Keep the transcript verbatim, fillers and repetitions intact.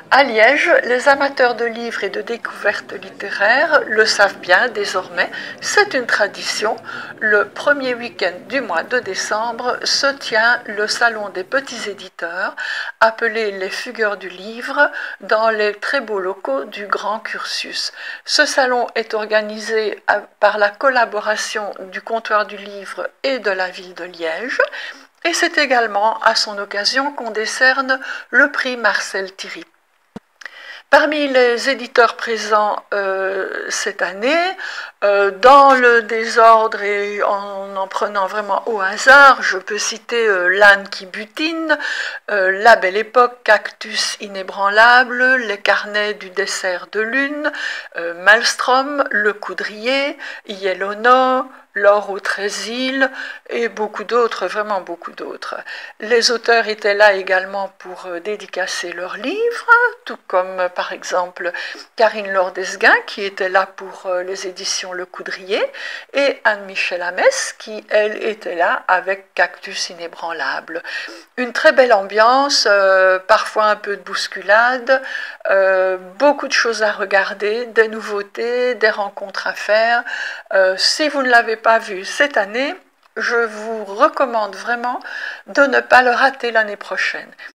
À Liège, les amateurs de livres et de découvertes littéraires le savent bien désormais, c'est une tradition. Le premier week-end du mois de décembre se tient le salon des petits éditeurs, appelé les Fugueurs du livre, dans les très beaux locaux du Grand Cursus. Ce salon est organisé par la collaboration du Comptoir du livre et de la ville de Liège. Et c'est également à son occasion qu'on décerne le prix Marcel Thierry. Parmi les éditeurs présents euh, cette année, euh, dans le désordre et en en prenant vraiment au hasard, je peux citer euh, L'âne qui butine, euh, La Belle Époque, Cactus inébranlable, Les carnets du dessert de lune, euh, Maelstrom, Le Coudrier, Yellowknow, L'or aux treize îles et beaucoup d'autres, vraiment beaucoup d'autres. Les auteurs étaient là également pour euh, dédicacer leurs livres, tout comme euh, par exemple Karine Lordesguin qui était là pour euh, les éditions Le Coudrier et Anne-Michel Hamès qui, elle, était là avec Cactus inébranlable. Une très belle ambiance, euh, parfois un peu de bousculade, euh, beaucoup de choses à regarder, des nouveautés, des rencontres à faire. Euh, si vous ne l'avez pas vu cette année, je vous recommande vraiment de ne pas le rater l'année prochaine.